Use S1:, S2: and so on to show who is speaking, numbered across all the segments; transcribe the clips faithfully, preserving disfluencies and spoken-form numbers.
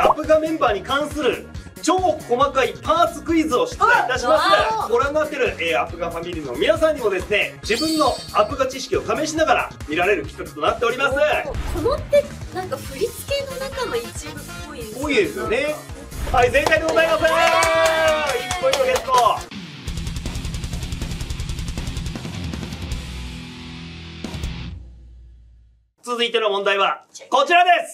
S1: アップガメンバーに関する超細かいパーツクイズを出題いたします。ご覧になってる、えー、アップガファミリーの皆さんにもですね、自分のアップガ知識を試しながら見られる企画となっております。
S2: このってなんか振り付けの中の一部っぽいですよね。
S1: 多いですよね。はい、正解でございます。いちポイントゲット。続いての問題はこちらです。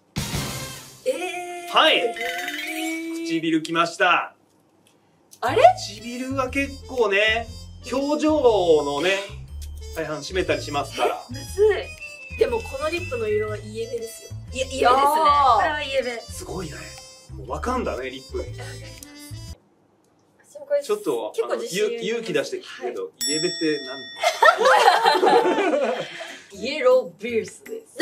S2: えー、
S1: はい、唇きました。
S2: あれ
S1: 唇は結構ね、表情のね大半占めたりしますから。
S2: むずい。でもこのリップの色はイエベですよ。イエベですね。これはイエベ。
S1: すごいね。もうわかんだね、リップ。ちょっと
S2: 結構
S1: 勇勇気出して聞くけど、イエベって何？
S3: イエロービースです。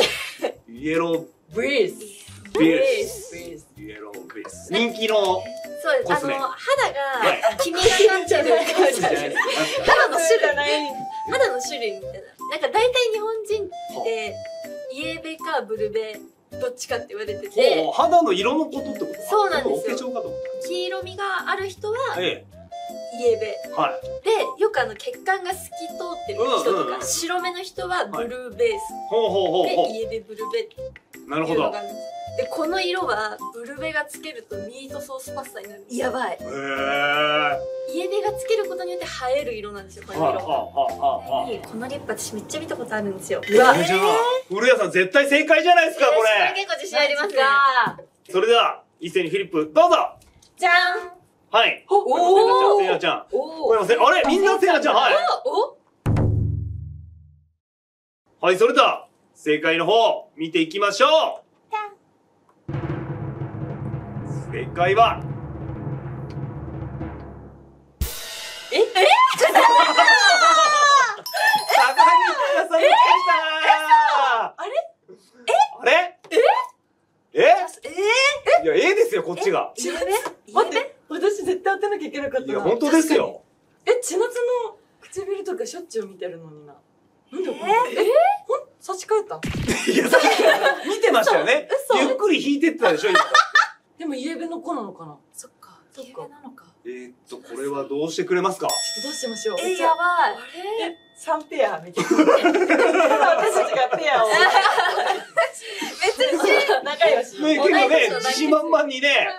S1: イエロー
S3: ブリース。
S1: ビース。イエロービース。人気の
S2: そうです。あの肌が黄みがかってる感じ。肌の種類肌の種類みたいな。なんか大体日本人ってイエベかブルベどっちかって言われてて、
S1: 肌の色のことってこと？
S2: そうなんですよ。
S1: お化粧かと思った。
S2: 黄色みがある人は
S1: ええ、
S2: イエベ。
S1: はい。
S2: で、よくあの血管が透き通ってる人とか白目の人はブルーベース。
S1: ほうほうほうほう。
S2: で、イエベブルベって
S1: なるほど。
S2: で、この色はブルベがつけるとミートソースパスタになる。やばい。
S1: へえ。
S2: イエベがつけることによって映える色なんですよ、この色。このリップ私めっちゃ見たことあるんですよ。
S1: うわ、じゃあ古谷さん絶対正解じゃないですか、これ。
S2: 結構自信ありますね。
S1: それでは一斉にフリップどうぞ。
S2: じゃん。
S1: はい。
S2: おお。
S1: せいなちゃん。おお。あれ、みんなせいなちゃん、はい。
S2: お。
S1: はい、それでは正解の方見ていきましょう。正解は。
S2: ええ。
S1: 高木さんでした。あれ？え？あれ？え？え？え？いや、Aですよ、こっちが。
S3: 千夏、待って、私絶対当てなきゃいけなかったな。
S1: いや、本当ですよ。
S3: え、千夏の唇とかしょっちゅう見てるのにな。なんでこれ？え？ほん、差し替えた？
S1: いや、さっき見てましたよね。ゆっくり引いてってたでしょ、今。
S3: でもイエベの子なのかな。
S2: そっか。イエベなのか。
S1: えーっと、これはどうしてくれますか？
S3: ちょっとどうしましょう。
S2: え、やばい。
S3: あれ？三ペアみたいな。私たちがペアを。
S2: 別に
S3: 仲良し。
S1: ね、結構ね、自信満々にね。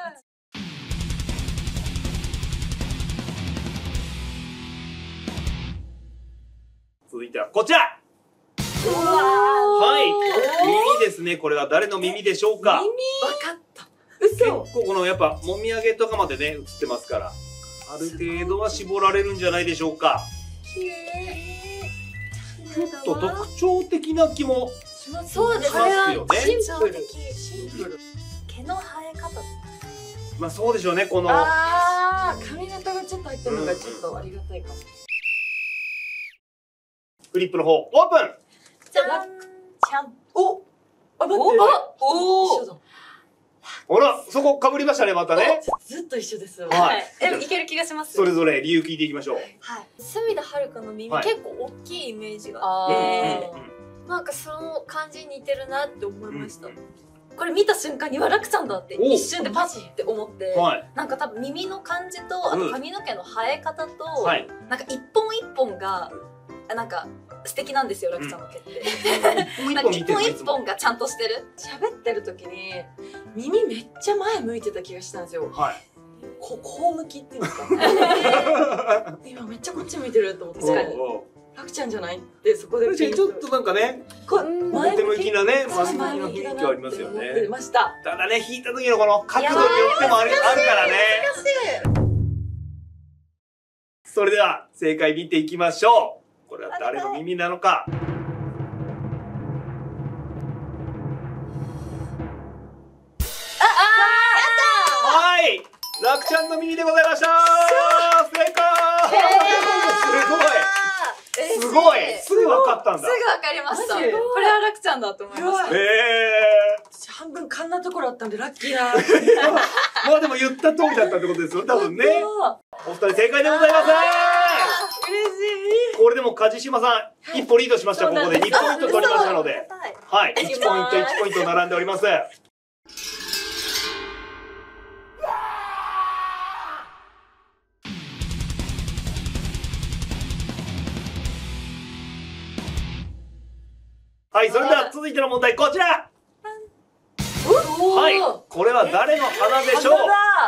S1: 続いてはこちら。はい、耳ですね。これは誰の耳でしょうか？
S2: 耳。わかった。
S1: 結構このやっぱもみあげとかまでね映ってますから、ある程度は絞られるんじゃないでしょうか。
S2: 綺麗。
S1: ちょっと特徴的な気も
S2: そうです
S1: ね。
S2: シンプル。シンプル。毛の生え方。
S1: まあそうでしょうね、この。
S3: ああ、髪型がちょっと入ってるのがちょっとありがたいかも。
S1: フリップの方オープン。
S2: じゃん。
S3: ちゃん。お。あ、待って。
S2: おお。
S3: 一緒だ。
S1: ほら、そこ被りましたね、またね。
S3: ずっと一緒です。
S1: はい。
S2: え、いける気がします。
S1: それぞれ理由聞いていきましょう。
S2: はい。隅田遥の耳、結構大きいイメージがあっ
S3: あ
S2: て、なんかその感じに似てるなって思いました。これ見た瞬間には楽ちゃんだって一瞬でパチって思って、なんか多分耳の感じとあと髪の毛の生え方と、なんか一本一本がなんか素敵なんですよ、楽ちゃんの毛って。なんか一本一本がちゃんとしてる。
S3: 喋ってる時に耳めっちゃ前向いてた気がしたんですよ。
S1: はい。
S3: ここう向きっていうんですか。今めっちゃこっち向いてると思って。確かに。楽ちゃんじゃないってそこで。
S1: ちょっとなんかね、表向きなね、前向きな雰囲気はありますよね。
S3: 出ました。
S1: ただね、引いた時のこの角度によってもあるからね。それでは正解見ていきましょう。これは誰の耳なのか。はい、楽ちゃんの耳でございました。正解。すごい。すごい。すぐ分かったんだ。
S2: すぐ分かりました。これは楽ちゃんだと思いました。
S1: ええ。
S3: 半分勘なところあったんでラッキーな。
S1: まあでも言った通りだったってことですよ、多分ね。お二人正解でございます。
S3: 嬉しい。
S1: これでも梶島さん一歩リードしました。ここでにポイント取りましたので、はい、いちポイントいちポイント並んでおります。 はい、それでは続いての問題こちら。はい、これは誰の鼻でしょう。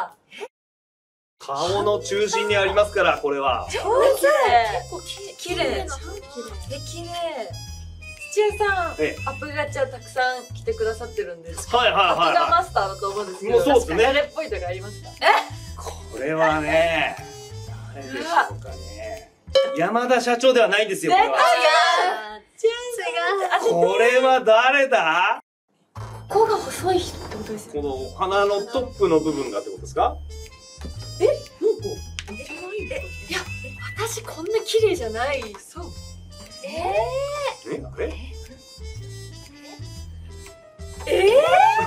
S1: 顔の中心にありますから、これは。
S3: 超綺麗。
S2: 結構きれい。
S3: 超綺麗。
S2: え、きれい。
S3: 土屋さん、
S1: ええ、
S3: アップガチャたくさん来てくださってるんです。
S1: はいはい
S3: アップガ
S1: はいは
S3: マスターだと思うんですけど、
S1: もうそうですね
S3: 誰っぽいとかありますか？
S1: い。これはね、誰でしょうかね。山田社長ではないんですよ、これは。
S3: 違う。
S1: これは誰だ？
S2: こが細い人ってことですよ。
S1: この鼻のトップの部分がってことですか？
S3: え、なんか
S2: え、いや、私こんな綺麗じゃない。
S3: そう。
S2: え
S1: え、あれ？
S2: ええ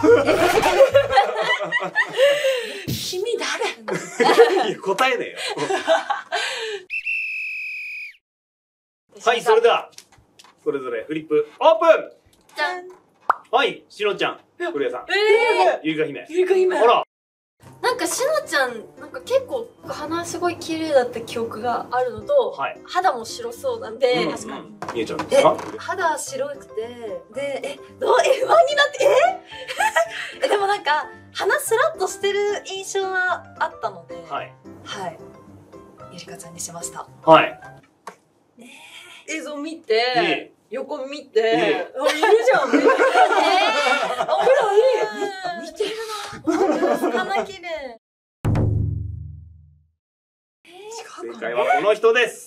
S3: 君誰？
S1: いや答えねえよ。はい、それではそれぞれフリップオープン。
S2: じゃん。
S1: はい、しのちゃん、古谷さん、
S3: え
S1: ゆりか姫。
S3: ゆりか姫。
S1: あら、
S2: なんかしのちゃん、なんか結構鼻すごい綺麗だった記憶があるのと、
S1: はい。
S2: 肌も白そうなんで、
S1: うん
S2: 確かに。
S1: みえちゃんですか？
S2: 肌白くて、で、え、どう、え、不安になって、ええ、でもなんか、鼻スラッとしてる印象はあったので、
S1: はい。
S2: はい。ゆりかちゃんにしました。
S1: はい。
S3: 映像見
S1: え
S3: て、横見て、
S1: え
S3: あ、いるじゃん。めっちゃ
S2: えー、
S3: ほら、
S2: 似てるな。本当です、鼻綺麗。
S1: 正解はこの人です。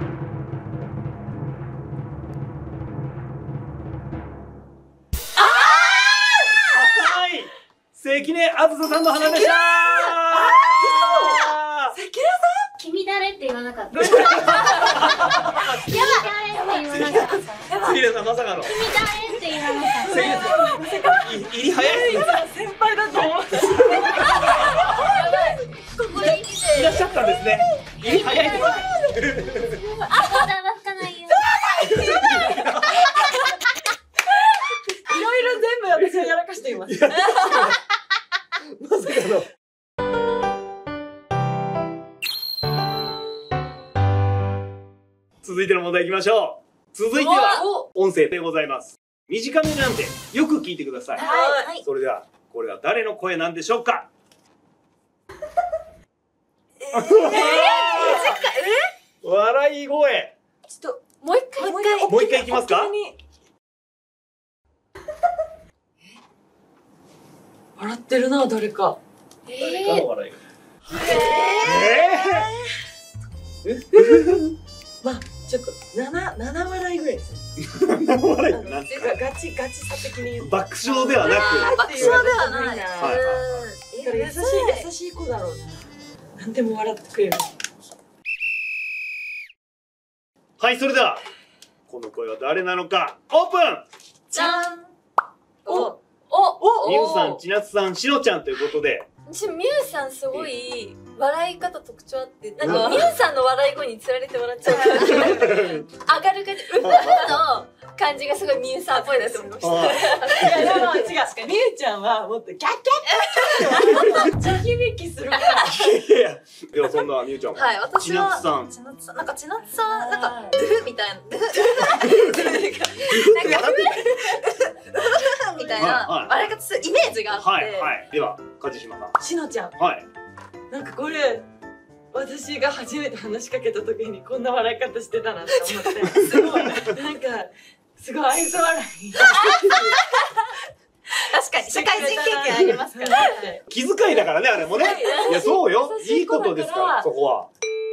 S1: はい、関根あずささんの花でした。
S3: 関
S4: 君誰って言わなかった。君誰って言わなかった。
S1: 関根さんまさかの。
S4: 君誰って言わなかった。
S1: い入り早い。
S3: 先輩だと思って。
S4: ここに来て。
S1: いらっしゃったんですね。入り早いです。
S4: まだわかないよ。
S3: いろいろ全部私はやらかしています。
S1: まさかの。続いての問題いきましょう。続いては音声でございます。短めなんでよく聞いてください。
S2: はい。
S1: それではこれは誰の声なんでしょうか？えー、笑い声。
S3: ちょっと、
S2: もう一回、もう一回。
S1: もう一回いきますか？
S3: 大きめに笑ってるな、誰か。
S1: 誰かの笑い声。え
S3: まあ、ちょっと、七、七笑いぐらいですよ。
S1: ー、何の笑い
S3: あの
S1: なん
S3: っていうか、ガチ、ガチさ的に言うと。
S1: 爆笑ではなく。
S2: 爆笑ではない。
S1: はいはい
S3: だから優しい、優しい子だろうな。何でも笑ってくれる。
S1: はい、それではこの声は誰なのかオープン。
S2: じゃん。
S3: お、
S2: お、お、
S1: みゆさん、ちなつさん、しのちゃんということで。
S2: 私みゆさんすごい笑い方特徴あって、なんかみゆさんの笑い声につられて笑っちゃうから上がる感じ、うふふの感じがすごいみゆさんっぽいなと思いました。
S3: いや、でも違う。みゆちゃんはもっとキャッキャッ地響きするから。
S1: いやいや、ではそんなみゆちゃんは。
S2: はい、私
S1: ちな
S2: は
S1: つさん。
S2: ちなつさん、なんかちなつさん、なんか
S3: はい
S2: ドゥフみたいな、ドゥフなんかみたいな
S1: はいはい
S2: 笑い方するイメージがあって、
S1: はいはい。では梶島さん。
S3: しのちゃん、
S1: はい。
S3: なんかこれ、私が初めて話しかけた時にこんな笑い方してたなって思って、すごい、なんか、すごい愛想笑い。
S2: 確かに社会人経験ありますからね。
S1: 気遣いだからね、あれもね。いや、そうよ。
S3: 優しい子だから
S1: いいことですから、そこは。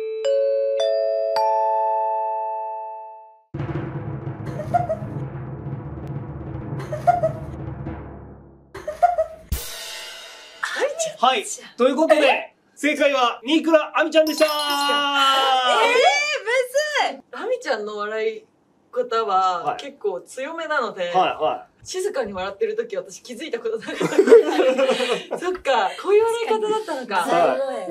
S1: はい。ということで、正解は、新倉亜美ちゃんでした。
S3: えー、むずい。あみちゃんの笑い方
S1: は
S3: はい結構強めなので、
S1: はいは
S3: 静かに笑ってる時私気づいたことなかったからそっか、こういう笑い方だったのか。
S1: はい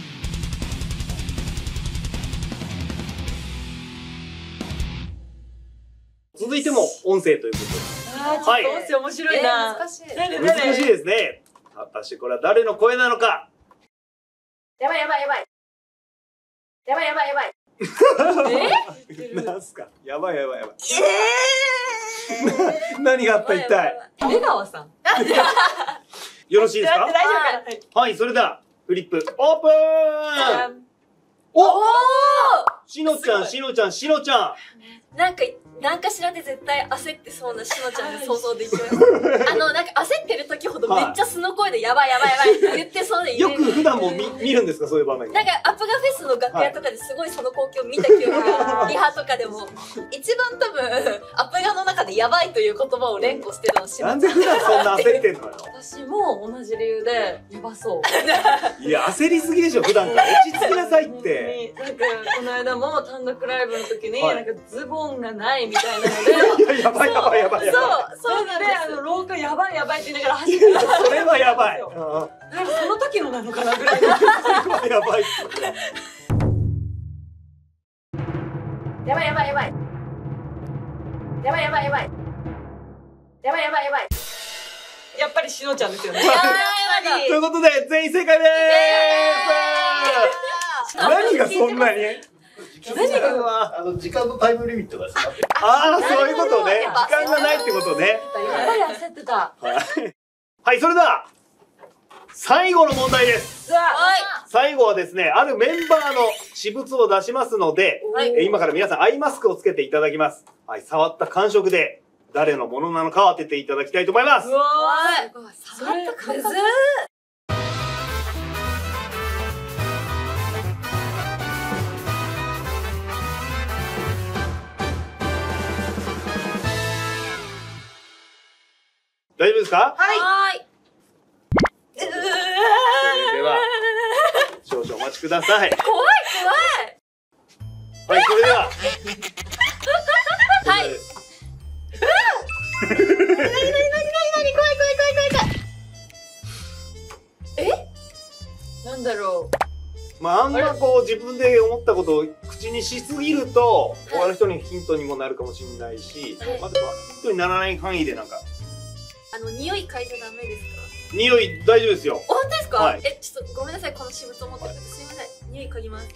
S1: い。続いても音声ということ
S3: あー、ちょっと音声面白いな。
S2: えー難しい
S3: 誰
S1: で。難しいですね。果たしてこれは誰の声なのか。
S2: やばいやばいやばい。やばいやばいやばい。
S3: え
S1: なんすか。やばいやばいやばい。
S2: え
S1: 何があった一体。
S3: 出川さん。
S1: よろしいですか？
S3: 大丈夫かな。
S1: はい、それではフリップオープン。お、しのちゃん、しのちゃん、しのちゃん。
S2: なんか、なんかしらで絶対焦ってそうなしのちゃんで想像できます。あの、なんか焦ってる時ほどめっちゃ素の声でやばいやばいやばいって言ってそうで
S1: よく普段も見見るんですか、そういう場面。
S2: なんかアップガフェスの楽屋とかですごいその光景を見た記憶が、リハとかでも一番多分アップガの中でやばいという言葉を連呼してるのし
S1: なんで普段そんな焦ってんのよ。
S3: 私も同じ理由でやばそう。
S1: いや、焦りすぎでしょ、普段から。落ち着きなさいって。
S3: なんかこの間も単独ライブの時に、
S1: はい
S3: なんかズボンがないみたいなので、
S1: いや、やばいやばいやばいやばい。
S3: そうそうなんで、あの廊下やばいやばいって言いながら走ってた。
S1: それはやばい。うん、
S3: だからその時のなのかなぐらいの。
S1: それはやばい。
S2: やばいやばいやばいやばいやばいやばいやばいやばいやばい
S3: やっぱりしのちゃんですよね。
S2: やばい
S1: ということで、全員正解でーす。何がそんなに。
S3: 何
S1: が
S5: あの時間のタイムリミットがさ。
S1: ああ、そういうことね。時間がないってことね。
S3: やっぱり焦ってた。
S1: はい、それでは最後の問題です。最後はですね、あるメンバーの私物を出しますので、え今から皆さんアイマスクをつけていただきます。はい、触った感触で誰のものなのかを当てていただきたいと思います。
S3: うわ
S2: すごい触った感覚。
S1: 大丈夫ですか？
S2: はい。
S1: それでは少々お待ちください。
S2: 怖い
S1: はい、それでは。
S2: はい。なになになになになに怖い怖い怖い怖い怖い。え？
S3: なんだろ
S1: まあ、あんまこう自分で思ったことを口にしすぎると他の人にヒントにもなるかもしれないし、まずはヒントにならない範囲でなんか。
S2: あの匂い嗅いじゃダメですか？
S1: 匂い大丈夫ですよ。
S2: 本当ですか？
S1: はい
S2: え、ちょっとごめんなさい、この私物を持ってくてすいません。匂い嗅ぎます。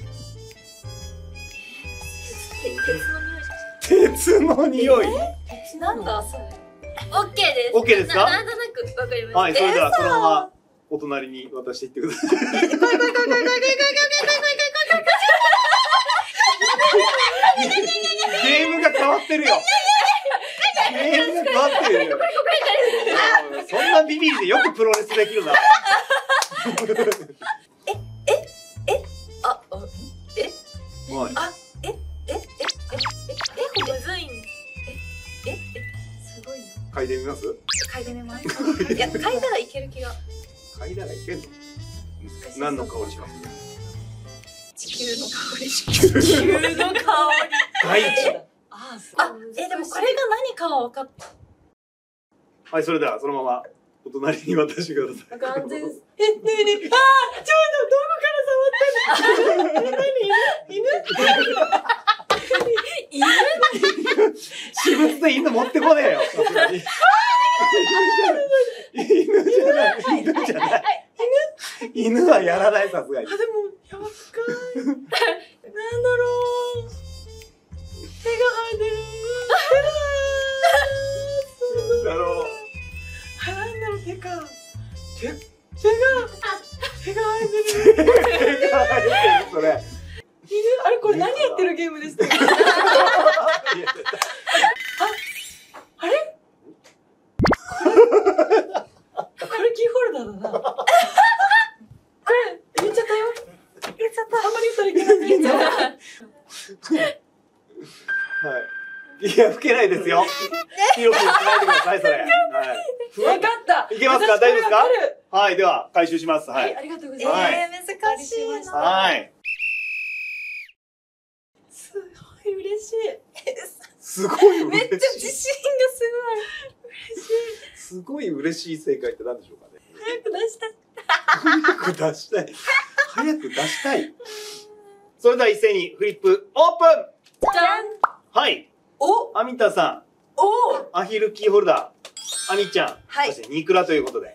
S2: 鉄の匂いしかしない。
S1: 鉄の匂い。
S2: なんだそれ。オッケーです。
S1: オッケーですか？
S2: ななんとなくわかりました。
S1: はい、それでは
S2: えー
S1: そのままお隣に渡していってください。
S2: 怖い怖い怖い怖い怖い怖い怖い怖い怖い怖い怖い
S1: ゲームが変わってるよ。ゲームが変わってるよ。そんなビビりでよくプロレスできるな。
S2: あ、あ、え、
S1: はい。
S2: あ、え、え、え、え、え、え、むずいん。え、え、え、すごいな。
S1: 嗅いでみます？
S2: 嗅いでみます。いや、嗅いだらいける気が。
S1: 嗅いだらいけんの？何の香りします？
S2: 地球の香り。地球の香り。
S1: 大地。
S3: ああ、
S2: あ、え、でもこれが何かは分かった。
S1: はい、それではそのままお隣に渡してください。
S3: 完全です。え、ねえねえ、ああ、ちょうどどこから触ったの？何？犬？
S2: 犬？
S1: 私物で犬持ってこねえよ。さすがに。犬じゃない。犬じゃない。犬はやらない、さすがに。
S3: あ、でも、やばっかい。なんだろう。手が生えてる。
S1: だろう。
S3: あ、なんだろう、手か。手、手が、手が生えてる。
S1: 手が生えてる、それ。
S3: 犬、あれこれ何やってるゲームでしたっけ？あ、あれ？これキーホルダーだな。これ、言っちゃったよ。言っちゃった。あんまり言ったらいけない。
S1: はい。いや、吹けないですよ。ピロピロしないでください、それ。はい。
S3: わかった。
S1: いけますか？大丈夫ですか？はい、では、回収します。は
S3: はい、
S1: い。
S3: ありがとうござい
S2: え
S3: ます。
S2: ー、難しいな。
S1: はい。
S3: すごい嬉しい。
S1: すごい
S2: めっちゃ
S1: 嬉しい。
S2: 自信
S1: すごい嬉しい正解って何でしょうかね。
S3: 早く出したい。
S1: 早く出したい。早く出したい。それでは一斉にフリップオープン。
S3: じゃん。
S1: はい。
S3: お、
S1: アミタさん、
S3: お、
S1: アヒルキーホルダー、アミちゃん、
S2: はい
S1: そしてニクラということで。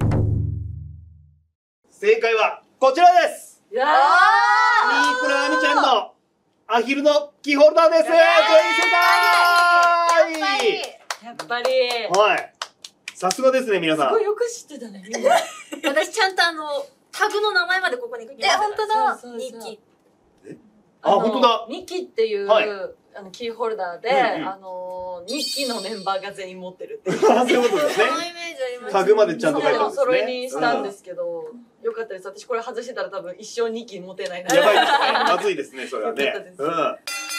S1: 正解はこちらです。
S3: や
S1: ニクラアミちゃんのアヒルのキーホルダーです。全員正解。
S3: やっぱり。
S1: はい。さすがですね、皆さん。
S3: すごいよく知ってたね、みんな。
S2: 私ちゃんとあの、タグの名前までここに書きました。え、本当だ。ニッキ。
S1: あ、本当だ。
S3: ニッキっていう、あの、キーホルダーで、あの、ニッキのメンバーが全員持ってるっていう。
S1: そういうことですね。
S2: そのイメージあります。
S1: タグまでちゃんと書いてあるんですね。
S3: お揃いにしたんですけど、よかったです。私これ外してたら多分一生ニッキ持てないな。
S1: やばいですね。まずいですね、それはね。うん。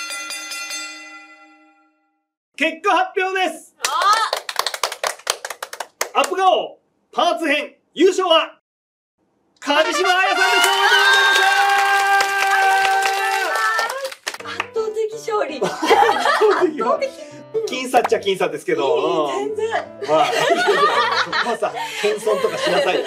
S1: 結果発表です。アップガオパーツ編優勝は梶島彩さんでした。
S3: 圧倒的勝利。
S1: 圧倒的。僅差っちゃ僅差ですけど。
S3: 全然。
S1: まあ、まさ謙遜とかしなさい。謙遜。
S3: 嬉し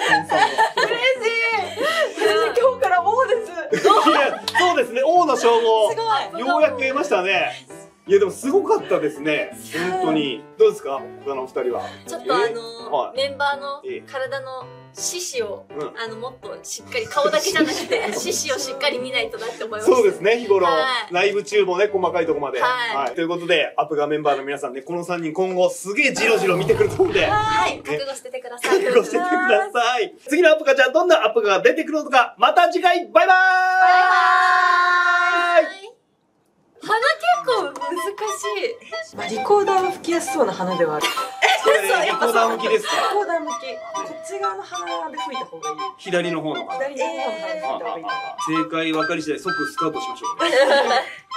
S3: い。今日から王です。
S1: そうですね。王の称号。
S3: すごい。
S1: ようやく得ましたね。いやでもすごかったですね。本当に。どうですか他のお二人は。
S2: ちょっとあのメンバーの体の四肢をあのもっとしっかり顔だけじゃなくて四肢をしっかり見ないとなって思いました。
S1: そうですね。日頃ライブ中もね細かいところまで。はい。ということでアップガーメンバーの皆さんねこの三人今後すげえジロジロ見てくると思うんで。
S2: はい。覚悟しててください。
S1: 覚悟しててください。次のアップガーちゃんどんなアップガーが出てくるのかまた次回バイバーイ。バイバーイ。
S2: 鼻結構難しい。
S3: まあ、リコーダーが吹きやすそうな鼻ではある。
S1: それリコーダー向きですか？
S3: リコーダー向き。こっち側の鼻で吹いた方がいい。
S1: 左の方の鼻。
S3: 左の方の鼻で吹いた方がいい。
S1: 正解分かり次第即スカウトしましょう。